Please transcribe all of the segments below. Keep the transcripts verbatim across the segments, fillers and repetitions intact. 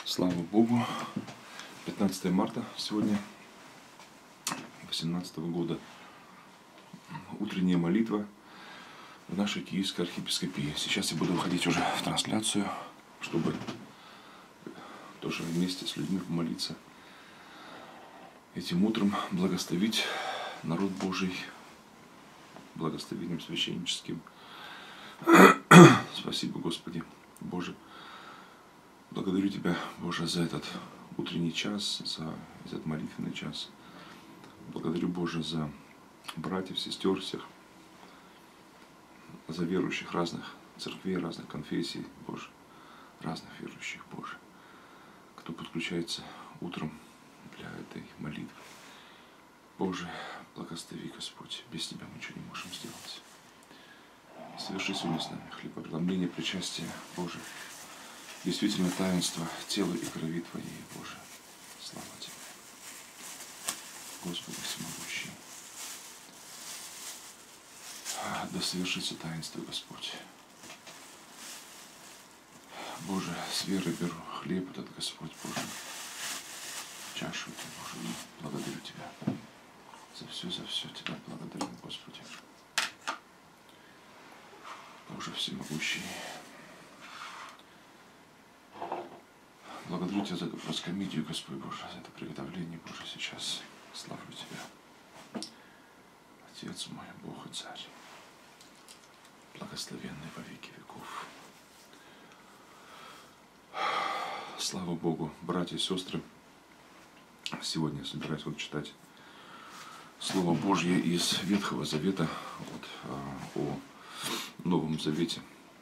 Слава Богу. пятнадцатое марта сегодня, восемнадцатого года. Утренняя молитва в нашей Киевской архиепископии. Сейчас я буду выходить уже в трансляцию, чтобы тоже вместе с людьми помолиться. Этим утром благословить народ Божий благословением священническим. Спасибо, Господи Боже. Благодарю Тебя, Боже, за этот утренний час, за этот молитвенный час. Благодарю, Боже, за братьев, сестер всех, за верующих разных церквей, разных конфессий, Боже, разных верующих, Боже, кто подключается утром для этой молитвы. Боже, благослови, Господь, без Тебя мы ничего не можем сделать. Соверши сегодня с нами хлебопреломление, причастие, Боже, действительно таинство тела и крови Твоей, Боже. Слава Тебе, Господи всемогущий. Да совершится таинство, Господь. Боже, с верой беру хлеб этот, Господь, Боже, чашу эту, Боже, и благодарю Тебя. За все, за все Тебя благодарю, Господи. Боже всемогущий. Благодарю Тебя за эту проскомидию, Господь Боже, за это приготовление, Боже, сейчас. Славлю Тебя. Отец мой, Бог и Царь, благословенный во веки веков. Слава Богу, братья и сестры. Сегодня я собираюсь вот читать Слово Божье из Ветхого Завета, вот, о Новом Завете,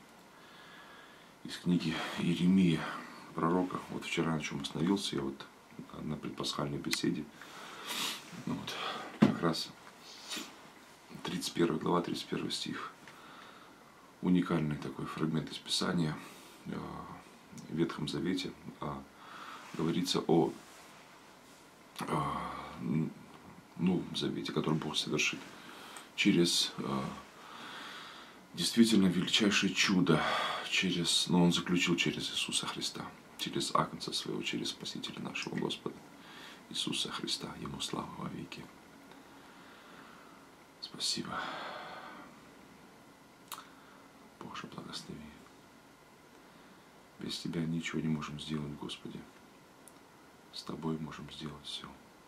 из книги Иеремии, пророка. Вот вчера, на чем остановился, я вот на предпасхальной беседе. Ну вот, как раз тридцать первая глава, тридцать первый стих. Уникальный такой фрагмент из Писания в Ветхом Завете. Говорится о, о Новом Завете, который Бог совершит через действительно величайшее чудо, через, но Он заключил через Иисуса Христа, через Агнца Своего, через Спасителя нашего Господа Иисуса Христа. Ему слава во веки. Спасибо. Боже, благослови. Без Тебя ничего не можем сделать, Господи. С Тобой можем сделать все.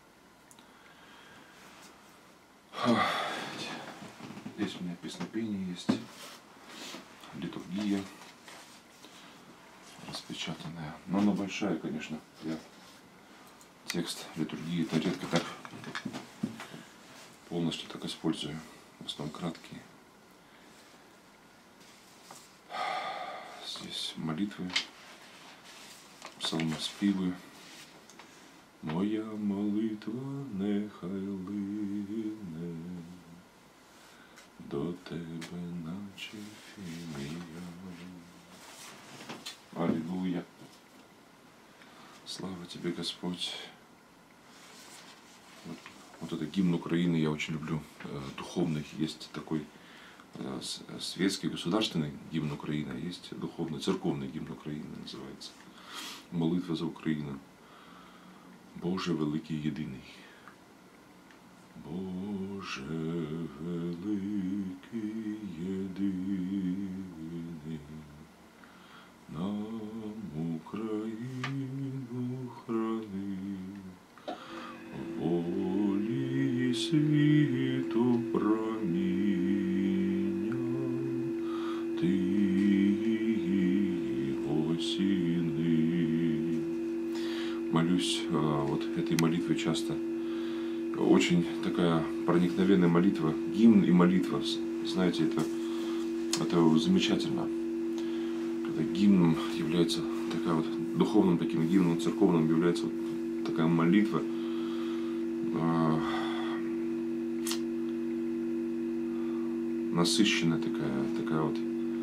Здесь у меня песнопение есть, литургия распечатанная. Но она большая, конечно. Я текст литургии это редко так полностью так использую. В основном краткие. Здесь молитвы, псалмоспівы. Моя молитва нехай лине до Тебе, наче фімія. Аллилуйя. Слава Тебе, Господь. Вот, вот это гимн Украины я очень люблю. Духовный. Есть такой светский, государственный гимн Украины, а есть духовный, церковный гимн Украины называется. Молитва за Украину. Боже великий єдиний. Боже великий єдиний, нам Україну храни, волі світу проміння, ти його сіни. Молюсь вот этой молитвой часто. Очень такая проникновенная молитва, гимн и молитва. Знаете, это, это замечательно. Когда гимном является такая вот, духовным таким гимном, церковным является вот такая молитва. Насыщенная такая, такая вот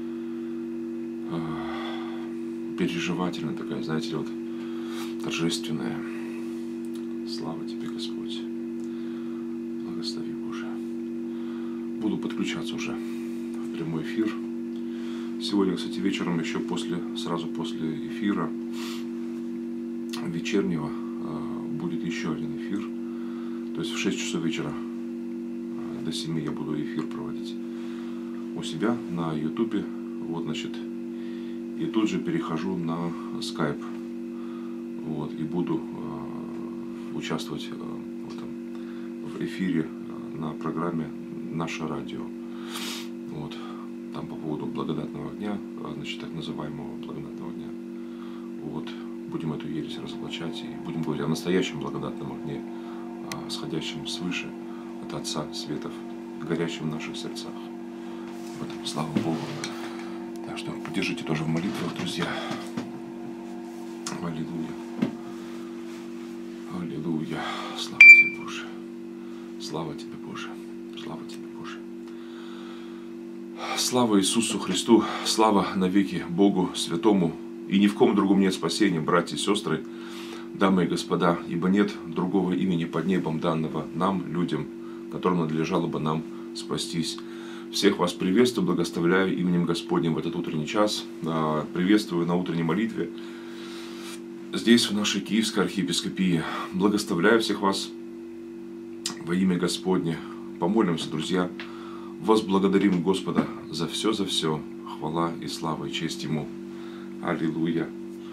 переживательная такая, знаете, вот торжественная. Слава Тебе, Господь. Благослови, Боже. Буду подключаться уже в прямой эфир. Сегодня, кстати, вечером, еще после, сразу после эфира, вечернего будет еще один эфир. То есть в шесть часов вечера до семи я буду эфир проводить у себя на ютубе. Вот, значит, и тут же перехожу на скайп. Вот, и буду э, участвовать э, в, этом, в эфире э, на программе «Наше радио». Вот, там по поводу благодатного огня, э, значит, так называемого благодатного огня. Вот, будем эту ересь разоблачать и будем говорить о настоящем благодатном огне, э, сходящем свыше от Отца Светов, горящем в наших сердцах. В этом слава Богу. Так что поддержите тоже в молитвах, друзья. Аллилуйя. Аллилуйя. Слава тебе, Боже. Слава тебе, Боже. Слава тебе, Боже. Слава Иисусу Христу. Слава навеки Богу Святому. И ни в ком другом нет спасения, братья и сестры, дамы и господа, ибо нет другого имени под небом данного нам, людям, которым надлежало бы нам спастись. Всех вас приветствую, благословляю именем Господним в этот утренний час. Приветствую на утренней молитве здесь, в нашей Киевской архиепископии. Благословляю всех вас во имя Господне. Помолимся, друзья. Возблагодарим Господа за все, за все. Хвала и слава и честь Ему. Аллилуйя.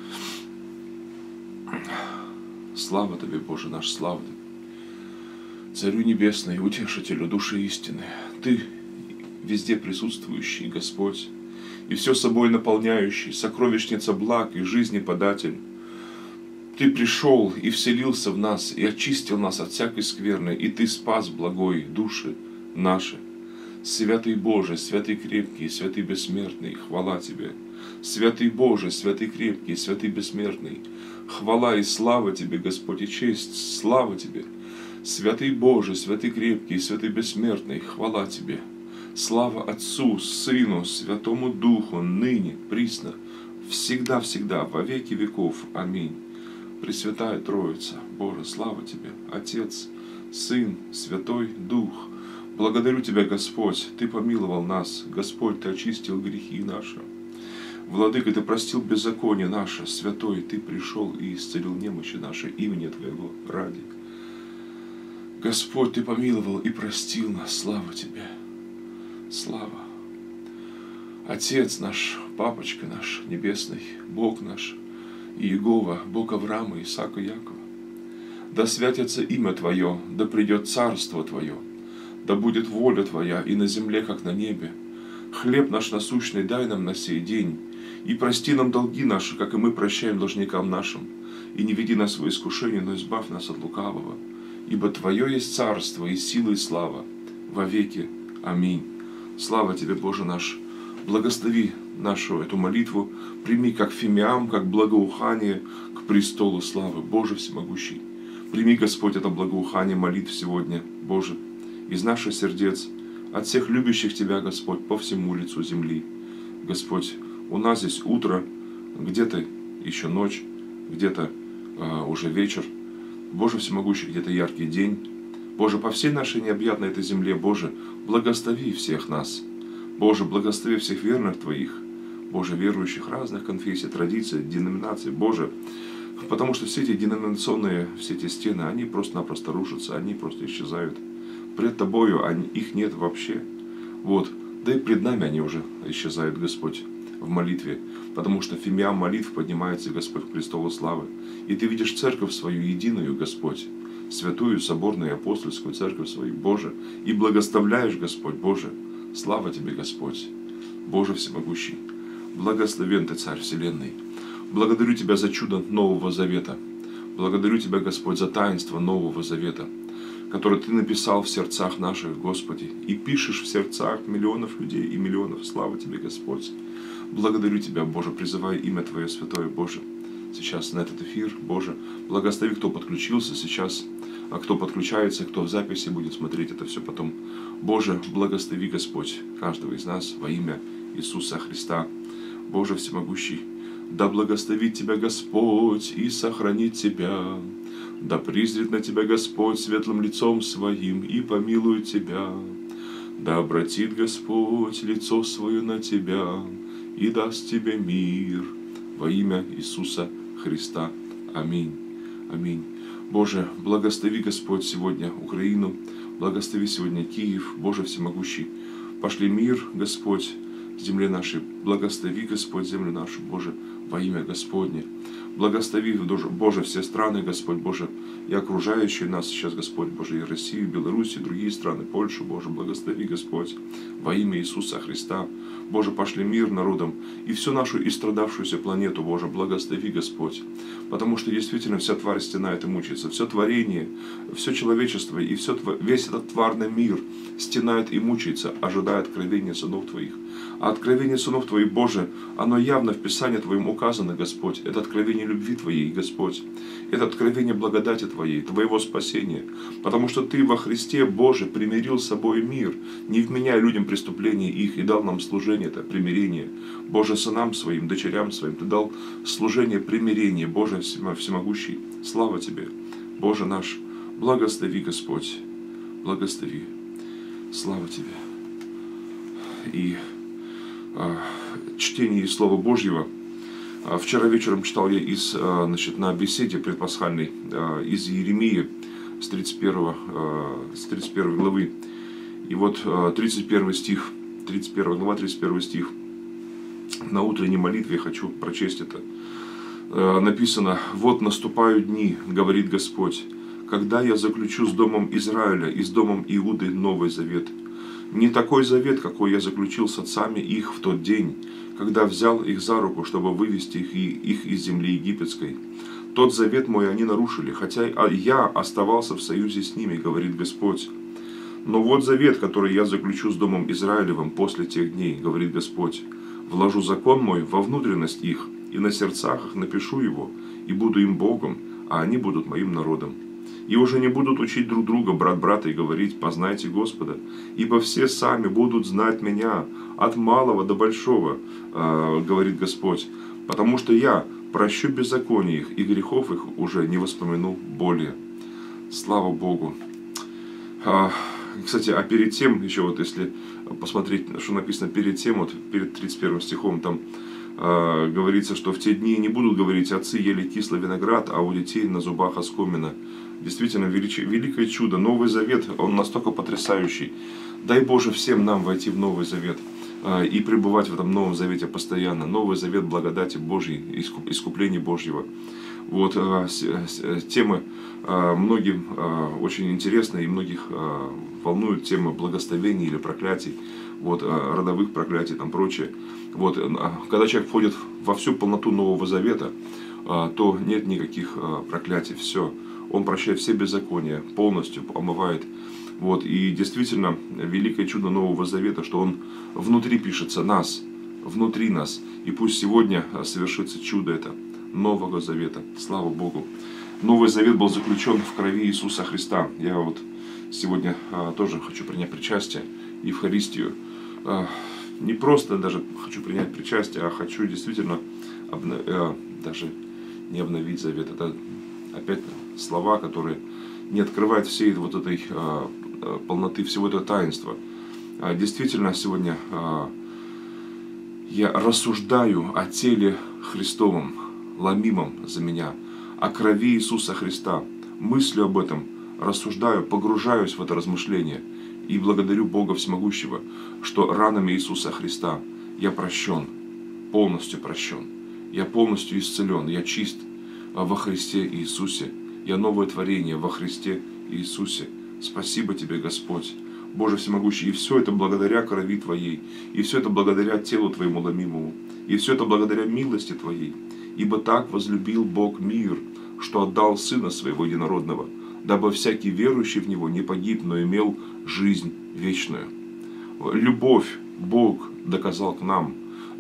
Слава Тебе, Боже наш, слава Тебе. Царю Небесный, Утешителю души истины, Ты везде присутствующий Господь, и все собой наполняющий, сокровищница благ и жизни податель. Ты пришел и вселился в нас, и очистил нас от всякой скверны, и Ты спас благой души наши. Святый Боже, святый крепкий, святый бессмертный, хвала Тебе. Святый Боже, святый крепкий, святый бессмертный, хвала и слава Тебе, Господь, и честь, слава Тебе. Святый Боже, святый крепкий, святый бессмертный, хвала Тебе. Слава Отцу, Сыну, Святому Духу, ныне, присно, всегда-всегда, во веки веков. Аминь. Пресвятая Троица, Боже, слава Тебе, Отец, Сын, Святой Дух. Благодарю Тебя, Господь, Ты помиловал нас, Господь, Ты очистил грехи наши. Владыка, Ты простил беззаконие наше, Святой, Ты пришел и исцелил немощи наши имени Твоего ради. Господь, Ты помиловал и простил нас, слава Тебе. Слава. Отец наш, Папочка наш Небесный, Бог наш, Иегова, Бог Авраама, Исаака, Якова. Да святится имя Твое, да придет царство Твое, да будет воля Твоя и на земле, как на небе. Хлеб наш насущный дай нам на сей день, и прости нам долги наши, как и мы прощаем должникам нашим. И не веди нас в искушение, но избавь нас от лукавого. Ибо Твое есть царство и сила и слава во веки. Аминь. Слава Тебе, Боже наш. Благослови нашу эту молитву. Прими как фимиам, как благоухание к престолу славы. Боже всемогущий. Прими, Господь, это благоухание молитв сегодня, Боже, из наших сердец, от всех любящих Тебя, Господь, по всему лицу земли. Господь, у нас здесь утро, где-то еще ночь, где-то э, уже вечер. Боже всемогущий, где-то яркий день. Боже, по всей нашей необъятной этой земле, Боже, благослови всех нас. Боже, благослови всех верных Твоих. Боже, верующих разных конфессий, традиций, деноминаций. Боже, потому что все эти деноминационные, все эти стены, они просто-напросто рушатся, они просто исчезают. Пред Тобою они, их нет вообще. Вот. Да и пред нами они уже исчезают, Господь, в молитве. Потому что фимиам молитв поднимается, Господь, к престолу славы. И Ты видишь церковь свою единую, Господь, святую, соборную, апостольскую церковь свою, Боже, и благословляешь, Господь, Боже. Слава Тебе, Господь, Боже всемогущий. Благословен Ты, Царь Вселенной. Благодарю Тебя за чудо Нового Завета. Благодарю Тебя, Господь, за таинство Нового Завета, которое Ты написал в сердцах наших, Господи, и пишешь в сердцах миллионов людей и миллионов. Слава Тебе, Господь. Благодарю Тебя, Боже, призываю имя Твое святое, Боже, сейчас на этот эфир, Боже. Благослови, кто подключился сейчас, а кто подключается, кто в записи будет смотреть это все потом. Боже, благослови, Господь, каждого из нас во имя Иисуса Христа. Боже всемогущий, да благословит Тебя Господь и сохранит Тебя. Да призрит на Тебя Господь светлым лицом Своим и помилует Тебя. Да обратит Господь лицо Свое на Тебя и даст Тебе мир. Во имя Иисуса Христа. Аминь. Аминь. Боже, благослови, Господь, сегодня Украину, благослови сегодня Киев, Боже всемогущий. Пошли мир, Господь, земле нашей. Благослови, Господь, землю нашу, Боже, во имя Господне. Благослови, Боже, все страны, Господь, Боже, и окружающие нас сейчас, Господь, Боже, и Россию, Беларусь, и другие страны, Польшу, Боже, благослови, Господь, во имя Иисуса Христа. Боже, пошли мир народам и всю нашу истрадавшуюся планету, Боже, благослови, Господь. Потому что действительно вся тварь стенает и мучается, все творение, все человечество и все, весь этот тварный мир стенает и мучается, ожидая откровения сынов Твоих. А откровение сынов Твоих, Боже, оно явно в Писании Твоем указано, Господь. Это откровение любви Твоей, Господь. Это откровение благодати Твоей, Твоего спасения. Потому что Ты во Христе, Боже, примирил с собой мир, не вменяя людям преступления их, и дал нам служение, это примирение. Боже, сынам Своим, дочерям Своим, Ты дал служение примирения, Боже всемогущий. Слава Тебе, Боже наш, благослови, Господь, благослови. Слава Тебе. И а, чтение из Слова Божьего. А, вчера вечером читал я из, а, значит, на беседе предпасхальной а, из Иеремии с тридцать первой, а, с тридцать первой главы. И вот а, тридцать первый стих, тридцать первая глава, тридцать первый стих. На утренней молитве я хочу прочесть это. А, написано: «Вот наступают дни, говорит Господь, когда я заключу с домом Израиля и с домом Иуды новый завет. Не такой завет, какой я заключил с отцами их в тот день, когда взял их за руку, чтобы вывести их, их из земли египетской. Тот завет мой они нарушили, хотя я оставался в союзе с ними, говорит Господь. Но вот завет, который я заключу с домом Израилевым после тех дней, говорит Господь. Вложу закон мой во внутренность их, и на сердцах их напишу его, и буду им Богом, а они будут моим народом. И уже не будут учить друг друга, брат брата, и говорить: познайте Господа, ибо все сами будут знать меня, от малого до большого, э, говорит Господь, потому что я прощу беззаконие их, и грехов их уже не воспомяну более». Слава Богу. А, кстати, а перед тем, еще вот если посмотреть, что написано перед тем, вот перед тридцать первым стихом, там э, говорится, что в те дни не будут говорить: отцы ели кислый виноград, а у детей на зубах оскомина. Действительно, велич... великое чудо. Новый Завет, он настолько потрясающий. Дай Боже всем нам войти в Новый Завет э, и пребывать в этом Новом Завете постоянно. Новый Завет благодати Божьей, искуп... искупления Божьего. Вот э, с... С... темы э, многим э, очень интересны, и многих э, волнует тема благословений или проклятий, вот, э, родовых проклятий, там прочее. Вот, э, когда человек входит во всю полноту Нового Завета, э, то нет никаких э, проклятий, все. Он прощает все беззакония, полностью омывает. Вот. И действительно, великое чудо Нового Завета, что он внутри пишется нас, внутри нас. И пусть сегодня совершится чудо это, Нового Завета. Слава Богу. Новый Завет был заключен в крови Иисуса Христа. Я вот сегодня а, тоже хочу принять причастие, Евхаристию. А, не просто даже хочу принять причастие, а хочу действительно обна... а, даже не обновить Завет. Это опять слова, которые не открывают всей вот этой а, полноты, всего этого таинства. А, действительно, сегодня а, я рассуждаю о теле Христовом, ломимом за меня, о крови Иисуса Христа. Мыслю об этом, рассуждаю, погружаюсь в это размышление и благодарю Бога Всемогущего, что ранами Иисуса Христа я прощен, полностью прощен. Я полностью исцелен, я чист во Христе Иисусе. Я новое творение во Христе Иисусе. Спасибо Тебе, Господь, Боже Всемогущий. И все это благодаря крови Твоей. И все это благодаря телу Твоему ломимому. И все это благодаря милости Твоей. Ибо так возлюбил Бог мир, что отдал Сына Своего Единородного, дабы всякий верующий в Него не погиб, но имел жизнь вечную. Любовь Бог доказал к нам,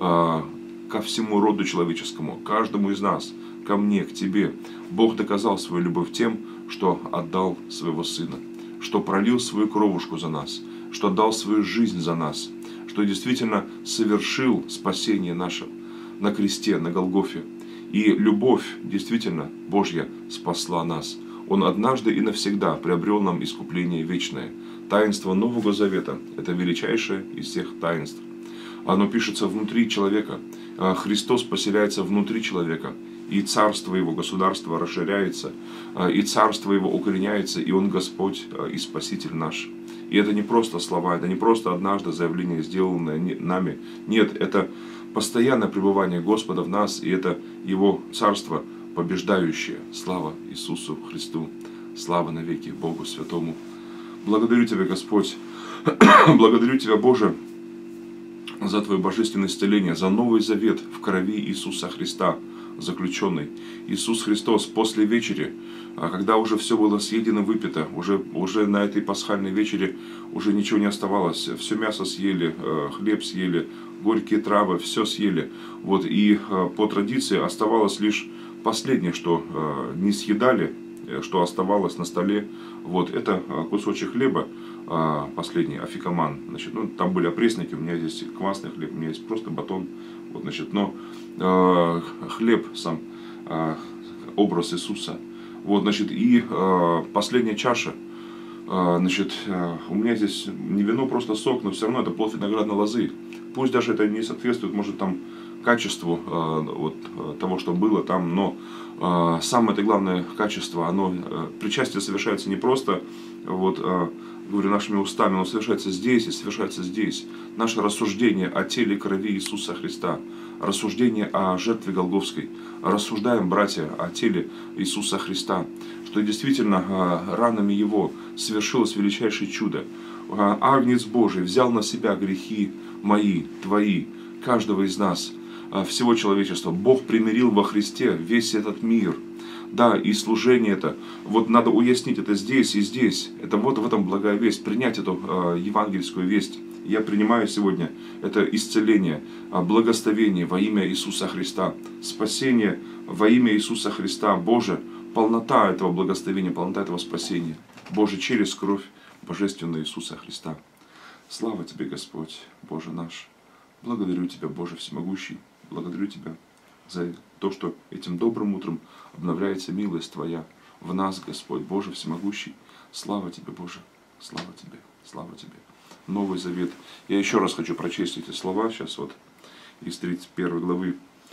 ко всему роду человеческому, каждому из нас, ко мне, к тебе. Бог доказал свою любовь тем, что отдал своего Сына, что пролил свою кровушку за нас, что отдал свою жизнь за нас, что действительно совершил спасение наше на кресте, на Голгофе. И любовь действительно Божья спасла нас. Он однажды и навсегда приобрел нам искупление вечное. Таинство Нового Завета – это величайшее из всех таинств. Оно пишется внутри человека. Христос поселяется внутри человека. и царство Его, государство расширяется, и царство Его укореняется, и Он Господь и Спаситель наш. И это не просто слова, это не просто однажды заявление, сделанное нами. Нет, это постоянное пребывание Господа в нас, и это Его царство побеждающее. Слава Иисусу Христу, слава навеки Богу Святому. Благодарю Тебя, Господь, благодарю Тебя, Боже, за Твое божественное исцеление, за новый завет в крови Иисуса Христа, заключенный. Иисус Христос после вечери, когда уже все было съедено, выпито, уже, уже на этой пасхальной вечере уже ничего не оставалось. Все мясо съели, хлеб съели, горькие травы, все съели. Вот, и по традиции оставалось лишь последнее, что не съедали, что оставалось на столе. Вот, это кусочек хлеба, последний, афикаман. Значит, ну, там были опресники, у меня здесь квасный хлеб, у меня есть просто батон. Вот, значит, но э, хлеб сам, э, образ Иисуса. Вот, значит, и э, последняя чаша. Э, значит, э, у меня здесь не вино, просто сок, но все равно это плод виноградной лозы. Пусть даже это не соответствует, может, там качеству э, вот, того, что было там, но э, самое это главное качество, оно, э, причастие совершается не просто, вот, э, говорю, нашими устами, оно совершается здесь и совершается здесь. Наше рассуждение о теле и крови Иисуса Христа, рассуждение о жертве Голгофской. Рассуждаем, братья, о теле Иисуса Христа, что действительно ранами Его совершилось величайшее чудо. Агнец Божий взял на себя грехи мои, твои, каждого из нас, всего человечества. Бог примирил во Христе весь этот мир. Да, и служение это, вот надо уяснить это здесь и здесь. Это вот в этом благая весть, принять эту э, евангельскую весть. Я принимаю сегодня это исцеление, благословение во имя Иисуса Христа, спасение во имя Иисуса Христа. Боже, полнота этого благословения, полнота этого спасения. Боже, через кровь божественную Иисуса Христа. Слава Тебе, Господь, Боже наш. Благодарю Тебя, Боже всемогущий. Благодарю Тебя за то, что этим добрым утром обновляется милость Твоя в нас, Господь, Боже всемогущий. Слава Тебе, Боже, слава Тебе, слава Тебе. Новый Завет. Я еще раз хочу прочесть эти слова, сейчас вот из тридцать первой главы,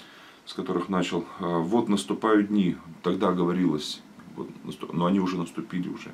с которых начал. «Вот наступают дни», тогда говорилось, вот, но они уже наступили уже.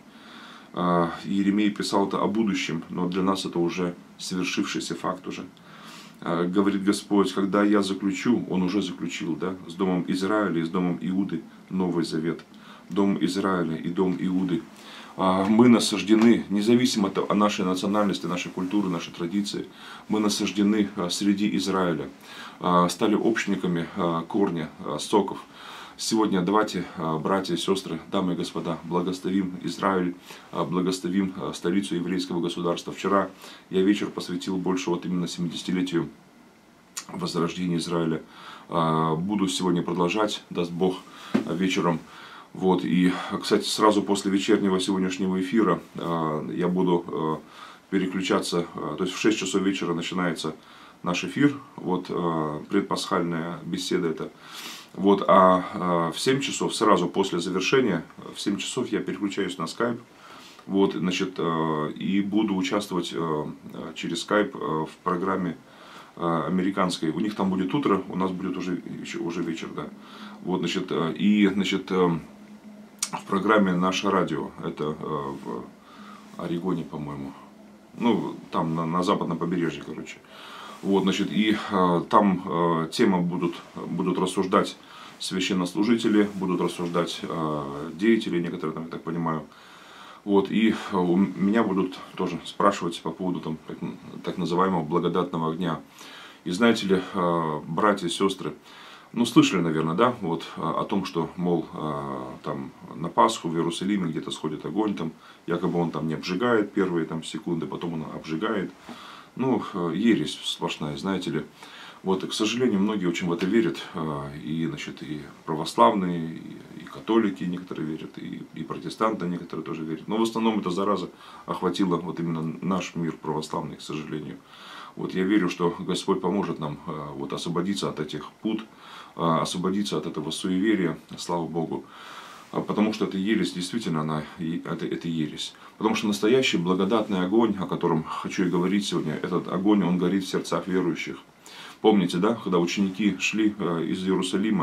Иеремия писал это о будущем, но для нас это уже совершившийся факт уже. Говорит Господь, когда я заключу, Он уже заключил, да, с домом Израиля и с домом Иуды Новый Завет. Дом Израиля и дом Иуды. Мы насаждены, независимо от нашей национальности, нашей культуры, нашей традиции, мы насаждены среди Израиля, стали общниками корня, соков. Сегодня давайте, братья и сестры, дамы и господа, благословим Израиль, благословим столицу еврейского государства. Вчера я вечер посвятил больше вот именно семидесятилетию возрождения Израиля. Буду сегодня продолжать, даст Бог, вечером. Вот, и, кстати, сразу после вечернего сегодняшнего эфира я буду переключаться, то есть в шесть часов вечера начинается наш эфир, вот, предпасхальная беседа это. Вот, а в семь часов, сразу после завершения, в семь часов я переключаюсь на скайп, вот, значит, и буду участвовать через скайп в программе американской. У них там будет утро, у нас будет уже, уже вечер, да. Вот, значит, и, значит, в программе «Наше радио», это в Орегоне, по-моему, ну, там на, на западном побережье, короче. Вот, значит, и э, там э, темы будут, будут рассуждать священнослужители, будут рассуждать э, деятели, некоторые там, я так понимаю. Вот, и э, у меня будут тоже спрашивать по поводу там, так, так называемого благодатного огня. И знаете ли, э, братья и сестры, ну, слышали, наверное, да, вот о том, что, мол, там на Пасху в Иерусалиме где-то сходит огонь, там, якобы он там не обжигает первые там секунды, потом он обжигает. Ну, ересь сплошная, знаете ли. Вот, и, к сожалению, многие очень в это верят, и, значит, и православные, и, и католики некоторые верят, и, и протестанты некоторые тоже верят. Но в основном эта зараза охватила вот именно наш мир православный, к сожалению. Вот я верю, что Господь поможет нам вот, освободиться от этих пут, освободиться от этого суеверия, слава Богу. Потому что эта ересь, действительно, она, это, это ересь. Потому что настоящий благодатный огонь, о котором хочу и говорить сегодня, этот огонь, он горит в сердцах верующих. Помните, да, когда ученики шли из Иерусалима,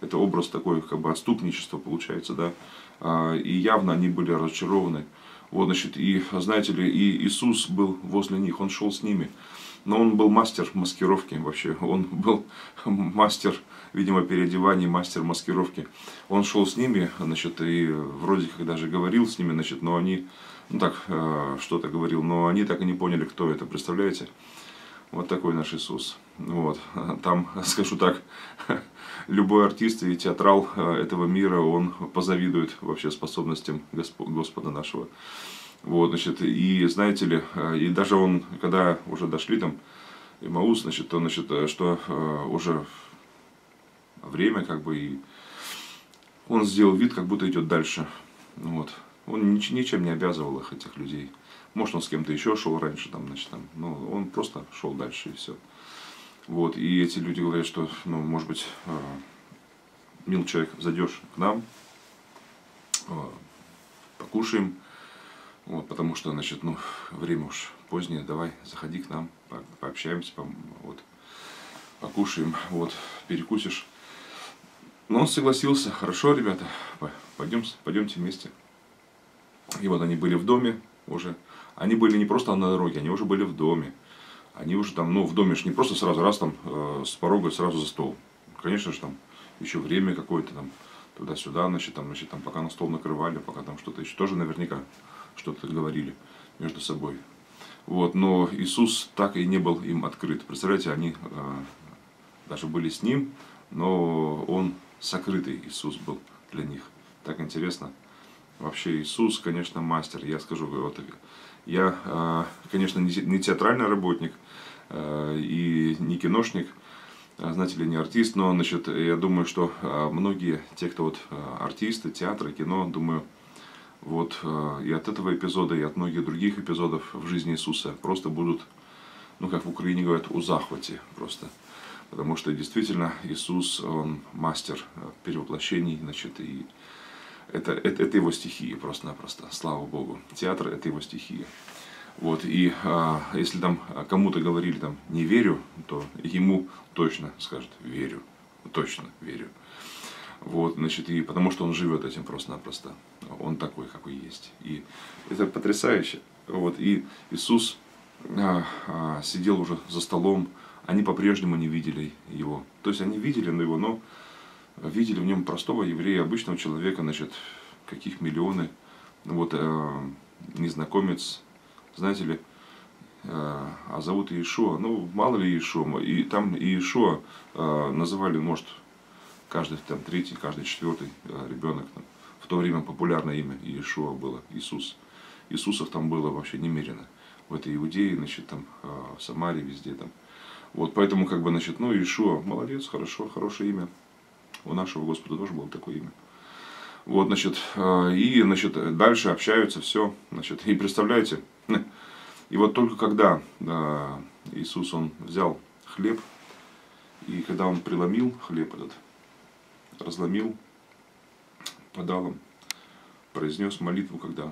это образ такой, как бы отступничества получается, да. И явно они были разочарованы. Вот, значит, и, знаете ли, и Иисус был возле них, Он шел с ними. Но Он был мастер маскировки вообще. Он был мастер, видимо, переодеваний, мастер маскировки. Он шел с ними, значит, и вроде как даже говорил с ними, значит, но они, ну так, что-то говорил, но они так и не поняли, кто это, представляете? Вот такой наш Иисус. Вот. Там, скажу так, любой артист и театрал этого мира, он позавидует вообще способностям Господа нашего. Вот, значит, и знаете ли, и даже он, когда уже дошли там, Имаус, значит, то, значит, что уже время, как бы, и он сделал вид, как будто идет дальше. Вот. Он ничем не обязывал их, этих людей. Может, он с кем-то еще шел раньше, там, значит, там, но он просто шел дальше, и все. Вот, и эти люди говорят, что, ну, может быть, мил человек, зайдешь к нам, покушаем, вот, потому что, значит, ну, время уж позднее, давай, заходи к нам, пообщаемся, вот, покушаем, вот, перекусишь. Но он согласился, хорошо, ребята, пойдем, пойдемте вместе. И вот они были в доме уже, они были не просто на дороге, они уже были в доме. Они уже там, ну, в доме же не просто сразу раз там э, с порога сразу за стол. Конечно же, там еще время какое-то там туда-сюда, значит, там, значит, там, пока на стол накрывали, пока там что-то еще тоже наверняка что-то говорили между собой. Вот, но Иисус так и не был им открыт. Представляете, они э, даже были с ним, но он сокрытый Иисус был для них. Так интересно. Вообще Иисус, конечно, мастер. Я скажу, вот, я, конечно, не театральный работник и не киношник, знаете ли, не артист, но, значит, я думаю, что многие, те, кто вот артисты, театры, кино, думаю, вот и от этого эпизода, и от многих других эпизодов в жизни Иисуса просто будут, ну, как в Украине говорят, у захвате просто. Потому что действительно Иисус, Он мастер перевоплощений, значит, и это, это, это его стихия просто-напросто, слава Богу. Театр — это его стихия. Вот, и а, если там кому-то говорили там «не верю», то ему точно скажут «верю», точно верю. Вот, значит, и потому что он живет этим просто-напросто. Он такой, какой есть. И это потрясающе. Вот, и Иисус а, а, сидел уже за столом, они по-прежнему не видели его. То есть они видели его, но видели в нем простого еврея, обычного человека, значит, каких миллионы. Вот, э, незнакомец, знаете ли, э, а зовут Иешуа. Ну, мало ли Иешуа. И там Иешуа э, называли, может, каждый там третий, каждый четвертый э, ребенок. Там. В то время популярное имя Иешуа было, Иисус. Иисусов там было вообще немерено. В этой Иудее, значит, там, э, в Самарии, везде там. Вот, поэтому, как бы, значит, ну, Иешуа, молодец, хорошо, хорошее имя. У нашего Господа тоже было такое имя. Вот, значит, и, значит, дальше общаются, все, значит, и представляете, и вот только когда Иисус, Он взял хлеб, и когда Он преломил хлеб этот, разломил, подал им, произнес молитву, когда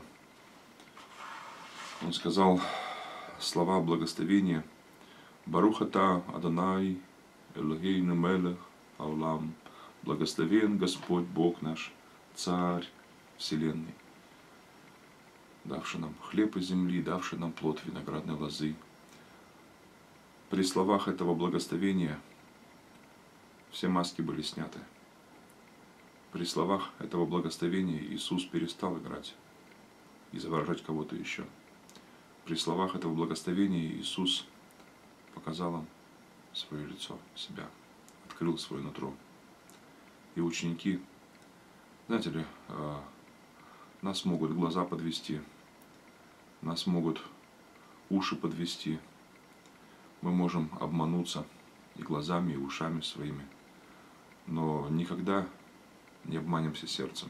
Он сказал слова благословения: «Барух ата Адонай Элохейну мелех аолам». Благословен Господь Бог наш, Царь Вселенной, давший нам хлеб из земли, давший нам плод виноградной лозы. При словах этого благословения все маски были сняты. При словах этого благословения Иисус перестал играть, изображать кого-то еще. При словах этого благословения Иисус показал им свое лицо, себя, открыл свое нутро. И ученики, знаете ли, нас могут глаза подвести, нас могут уши подвести. Мы можем обмануться и глазами, и ушами своими, но никогда не обманемся сердцем,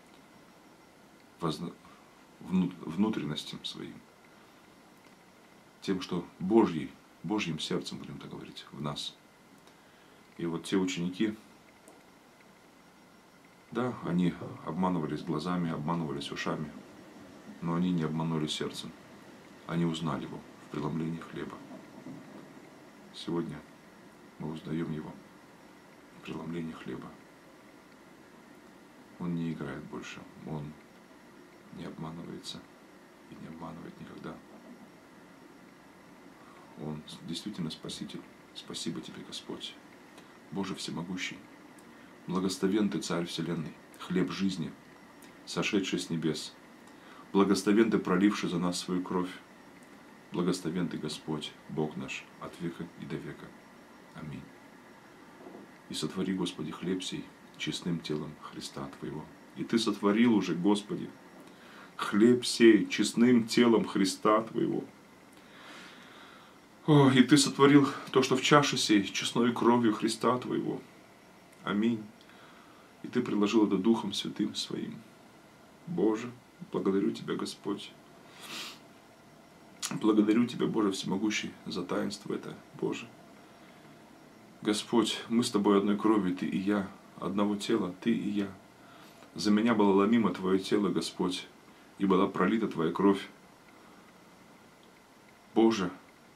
внутренностям своим, тем, что Божьей, Божьим сердцем, будем так говорить, в нас. И вот те ученики, да, они обманывались глазами, обманывались ушами, но они не обманули сердцем. Они узнали его в преломлении хлеба. Сегодня мы узнаем его в преломлении хлеба. Он не играет больше. Он не обманывается и не обманывает никогда. Он действительно Спаситель. Спасибо Тебе, Господь. Боже всемогущий, благословен Ты, Царь Вселенной, хлеб жизни, сошедший с небес. Благословен Ты, проливший за нас свою кровь. Благословен Ты, Господь, Бог наш, от века и до века. Аминь. И сотвори, Господи, хлеб сей честным телом Христа Твоего. И Ты сотворил уже, Господи, хлеб сей честным телом Христа Твоего. О, и Ты сотворил то, что в чаше сей, честной кровью Христа Твоего. Аминь. И Ты приложил это Духом Святым Своим. Боже, благодарю Тебя, Господь. Благодарю Тебя, Боже всемогущий, за таинство это, Боже. Господь, мы с Тобой одной крови, Ты и я, одного тела, Ты и я. За меня было ломимо Твое тело, Господь, и была пролита Твоя кровь. Боже,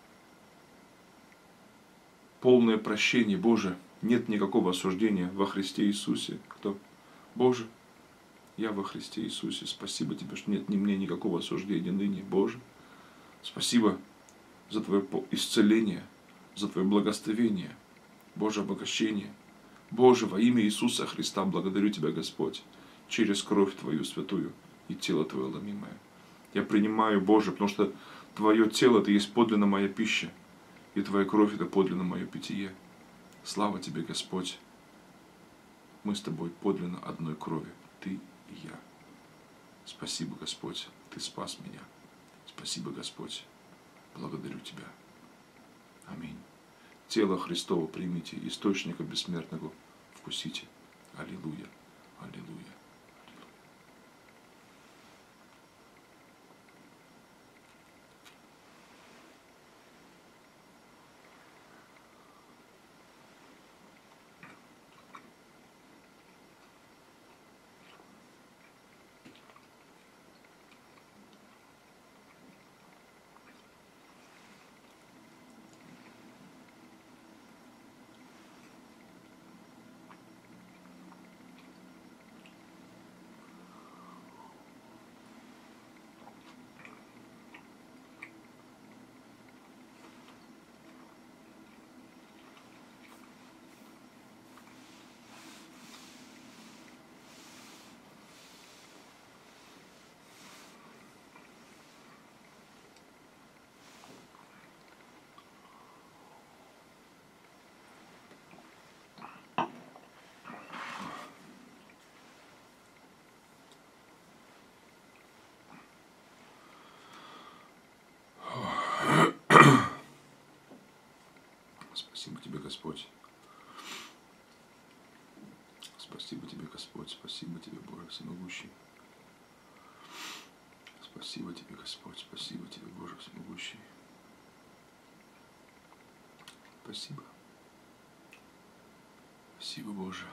полное прощение, Боже, нет никакого осуждения во Христе Иисусе. Кто? Боже, я во Христе Иисусе. Спасибо Тебе, что нет ни мне никакого осуждения ныне, Боже. Спасибо за Твое исцеление, за Твое благословение, Боже, обогащение. Боже, во имя Иисуса Христа благодарю Тебя, Господь, через кровь Твою святую и тело Твое ломимое. Я принимаю, Боже, потому что Твое тело – это есть подлинно моя пища, и Твоя кровь – это подлинно мое питье. Слава Тебе, Господь. Мы с Тобой подлинно одной крови, Ты и я. Спасибо, Господь, Ты спас меня. Спасибо, Господь. Благодарю Тебя. Аминь. Тело Христово примите, источника бессмертного вкусите. Аллилуйя. Аллилуйя. Спасибо Тебе, Господь. Спасибо Тебе, Господь. Спасибо Тебе, Боже всемогущий. Спасибо Тебе, Господь. Спасибо Тебе, Боже всемогущий. Спасибо. Спасибо, Боже.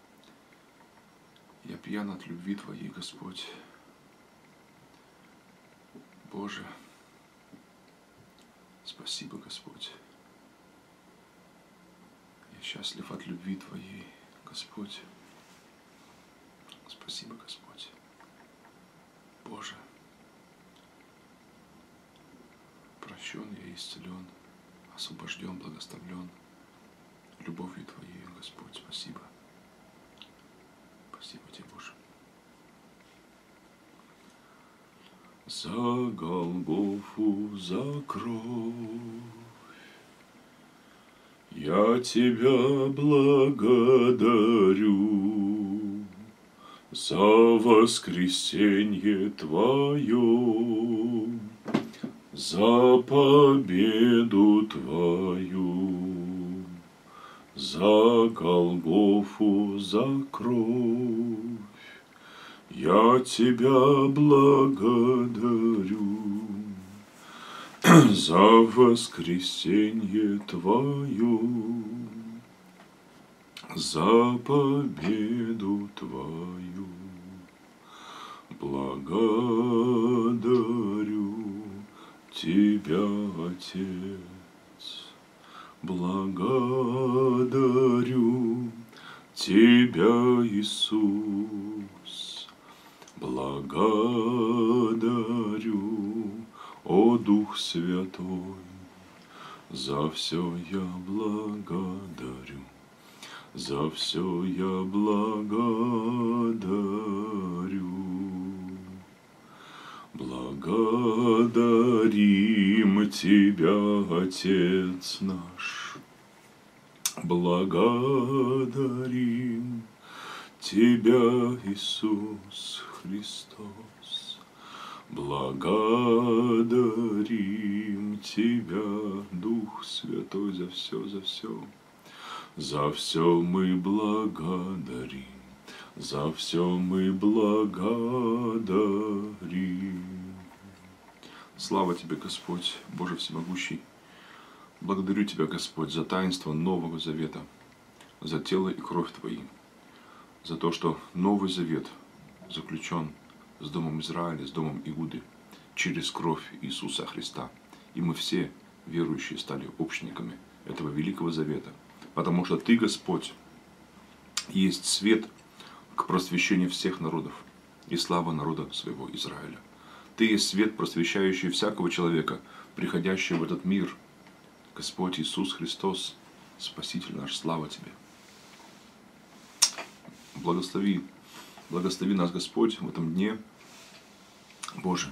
Я пьян от любви Твоей, Господь. Боже, спасибо, Господь. Я счастлив от любви Твоей, Господь. Спасибо, Господь. Боже, прощен я, исцелен, освобожден, благословлен любовью Твоей, Господь. Спасибо. Спасибо Тебе, Боже. За Голгофу, за кровь я Тебя благодарю, за воскресенье Твое, за победу Твою, за Голгофу, за кровь. Я Тебя благодарю за воскресенье Твое, за победу Твою. Благодарю Тебя, Отец, благодарю Тебя, Иисус. благодарю, о Дух Святой, за все я благодарю, за все я благодарю. Благодарим Тебя, Отец наш, благодарим Тебя, Иисус Христос, благодарим Тебя, Дух Святой, за все, за все. За все мы благодарим, за все мы благодарим. Слава Тебе, Господь, Боже Всемогущий. Благодарю Тебя, Господь, за таинство Нового Завета, за тело и кровь Твои, за то, что Новый Завет заключен с Домом Израиля, с Домом Иуды, через кровь Иисуса Христа. И мы все, верующие, стали общниками этого Великого Завета. Потому что Ты, Господь, есть свет к просвещению всех народов и слава народа своего Израиля. Ты есть свет, просвещающий всякого человека, приходящего в этот мир. Господь Иисус Христос, Спаситель наш, слава Тебе. Благослови, благослови нас, Господь, в этом дне, Боже.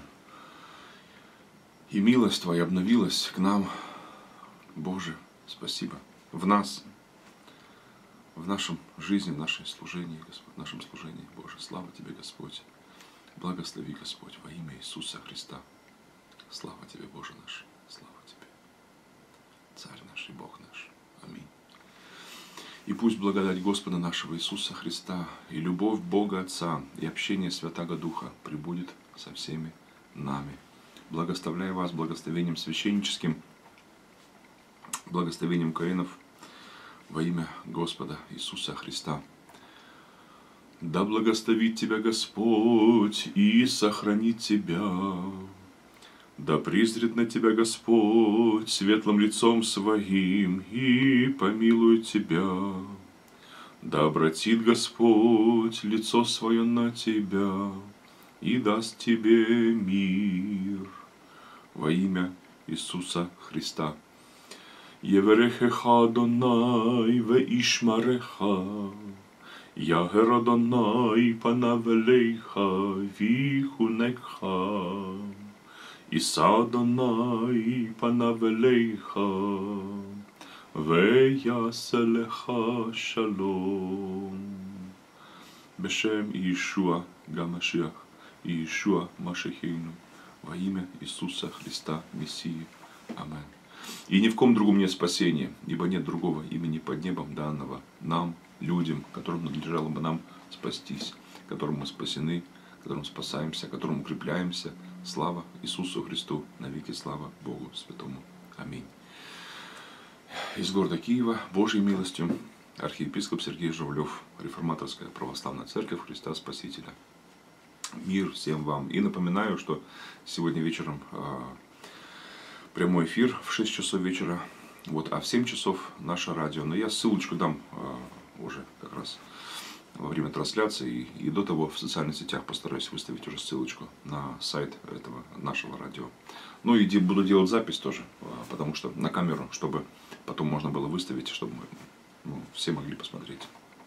И милость Твоя обновилась к нам, Боже, спасибо, в нас, в нашем жизни, в нашем служении, Господь, в нашем служении, Боже, слава Тебе, Господь. Благослови, Господь, во имя Иисуса Христа. Слава Тебе, Боже наш, слава Тебе, Царь наш и Бог наш. Аминь. И пусть благодать Господа нашего Иисуса Христа и любовь Бога Отца и общение Святаго Духа пребудет со всеми нами. Благословляю вас благословением священническим, благословением Коинов во имя Господа Иисуса Христа. Да благословит тебя Господь и сохранит тебя. Да презрит на тебя Господь светлым лицом своим и помилует тебя. Да обратит Господь лицо свое на тебя и даст тебе мир. Во имя Иисуса Христа. Еверехеха Адонай ве ишмареха. Ягер Адонай панав элейха вихунекха. Иса Адонай панав элейха веясе леха шалом. Бешем Иешуа Гамашиах, Иешуа Машехейну, во имя Иисуса Христа Мессии. Аминь. И ни в ком другом нет спасения, ибо нет другого имени под небом данного нам, людям, которым надлежало бы нам спастись, которым мы спасены, которым спасаемся, которым укрепляемся. Слава Иисусу Христу, навеки слава Богу Святому. Аминь. Из города Киева, Божьей милостью, архиепископ Сергей Журавлев, Реформаторская православная церковь Христа Спасителя. Мир всем вам. И напоминаю, что сегодня вечером э, прямой эфир в шесть часов вечера, вот, а в семь часов наше радио. Но я ссылочку дам э, уже как раз во время трансляции, и, и до того в социальных сетях постараюсь выставить уже ссылочку на сайт этого нашего радио. Ну и буду делать запись тоже, потому что на камеру, чтобы потом можно было выставить, чтобы мы, ну, все могли посмотреть.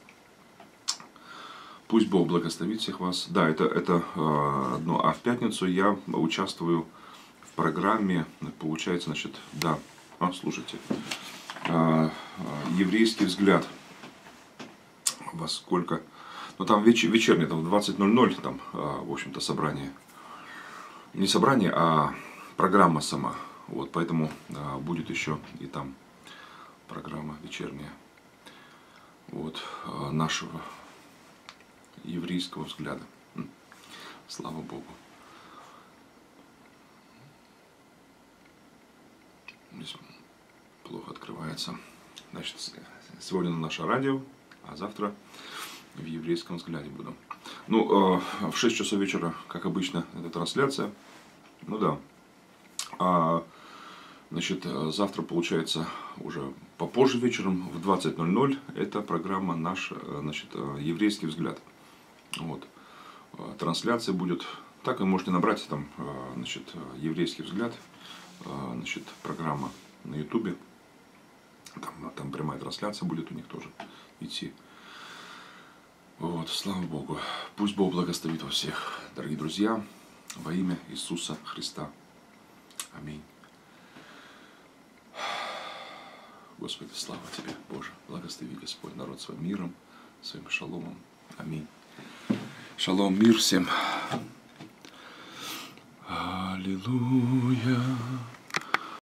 Пусть Бог благословит всех вас. Да, это, это одно. А в пятницу я участвую в программе, получается, значит, да, а, слушайте, еврейский взгляд. Во сколько? Ну там вечер, вечернее, там в двадцать ноль ноль, там, в общем-то, собрание. Не собрание, а программа сама. Вот, поэтому а, будет еще и там программа вечерняя. Вот, а, нашего еврейского взгляда. Слава Богу. Здесь плохо открывается. Значит, сегодня на наше радио, а завтра в еврейском взгляде буду. Ну, э, в шесть часов вечера, как обычно, эта трансляция. Ну да. А, значит, завтра, получается, уже попозже вечером, в двадцать ноль ноль, это программа наша, значит, еврейский взгляд. Вот. Трансляция будет Так вы можете набрать там, значит, еврейский взгляд, значит, программа на ютубе. Там, там прямая трансляция будет у них тоже идти. Вот, слава Богу. Пусть Бог благословит вас всех, дорогие друзья, во имя Иисуса Христа. Аминь. Господи, слава Тебе, Боже. Благослови, Господь, народ своим миром, своим шаломом. Аминь. Шалом, мир всем. Аллилуйя.